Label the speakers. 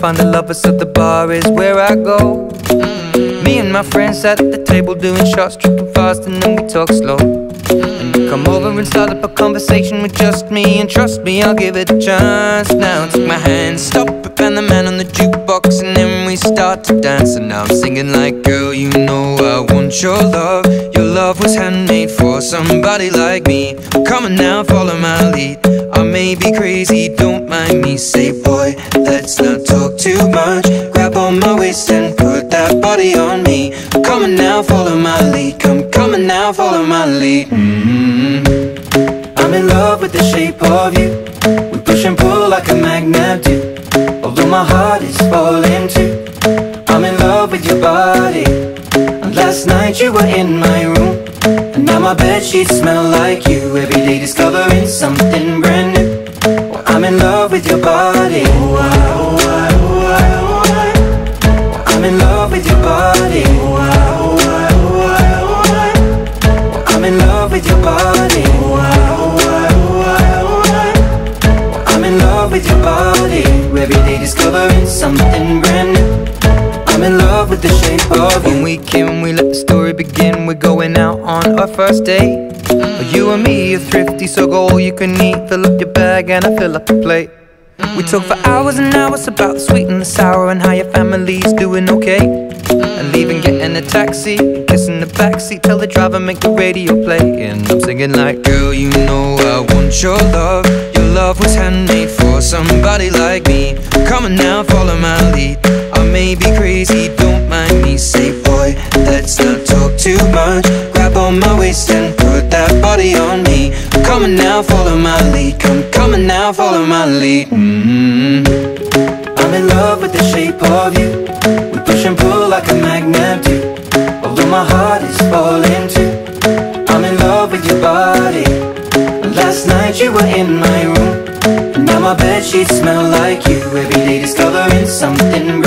Speaker 1: find the lovers, so the bar is where I go. Me and my friends at the table doing shots, tripping fast, and then we talk slow. And you come over and start up a conversation with just me, and trust me, I'll give it a chance. Now take my hand, stop it, and the man on the jukebox, and then we start to dance. And now I'm singing like, girl, you know I want your love. Your love was handmade for somebody like me. Come on now, follow my lead. I may be crazy, don't mind me. Say, boy, let's not talk too much. Grab on my waist and put that body on me. Come on now, follow my lead. Come on now, follow my lead. I'm in love with the shape of you. We push and pull like a magnet do. Although my heart is falling too. I'm in love with your body. And last night you were in my room, and now my bedsheets smell like you. Every day discovering something brand new. Well, I'm in love with your body. Oh, I, oh, I, oh, I, oh, I. Well, I'm in love with your body. Oh, I, oh, I, oh, I, oh, I. Well, I'm in love with your body. Oh, I, oh, I, oh, I, oh, I. Well, I'm in love with your body. Every day discovering something brand new. I'm in love with the shape of you. When we came, we let the story begin. We're going out on our first date. You and me are thrifty, so go all you can eat. Fill up your bag and I fill up the plate. We talk for hours and hours about the sweet and the sour, and how your family's doing okay. And leaving, getting a taxi, kissing the backseat, tell the driver make the radio play. And I'm singing like, girl, you know I want your love. Your love was handmade for somebody like me. Come on now, follow my lead. I may be crazy, don't mind me. Say, boy, let's not talk too much. Grab on my waist and put that body on me. Come on now, follow my lead. Come on now, follow my lead. I'm in love with the shape of you. We push and pull like a magnet do. Although my heart is falling too. I'm in love with your body. Last night you were in my room, and now my bedsheets smell like you. Every day discovering something